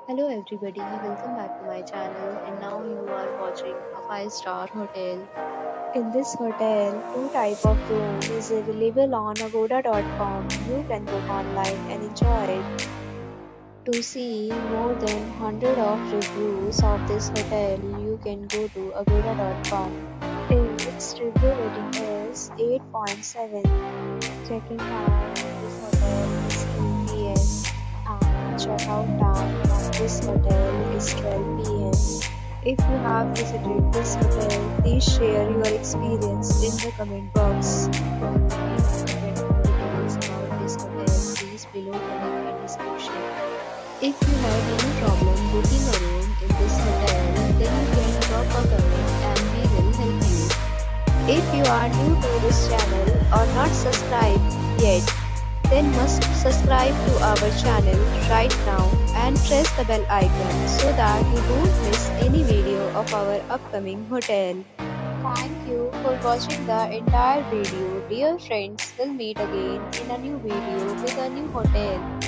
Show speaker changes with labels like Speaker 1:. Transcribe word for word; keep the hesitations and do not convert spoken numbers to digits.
Speaker 1: Hello everybody, welcome back to my channel and now you are watching a five star hotel. In this hotel, two type of room is available on agoda dot com. You can book online and enjoy it. To see more than one hundred of reviews of this hotel, you can go to agoda dot com. Its review rating is eight point seven. Checking time in this hotel is two p m and checkout time of this hotel is twelve p m. If you have visited this hotel, please share your experience in the comment box. For more details about this hotel, please below the link in description. If you have any problem booking a room in this hotel, then you can drop a comment and we will help you. If you are new to this channel or not subscribed yet, then must subscribe to our channel right now and press the bell icon so that you don't miss any video of our upcoming hotel. Thank you for watching the entire video. Dear friends, we'll meet again in a new video with a new hotel.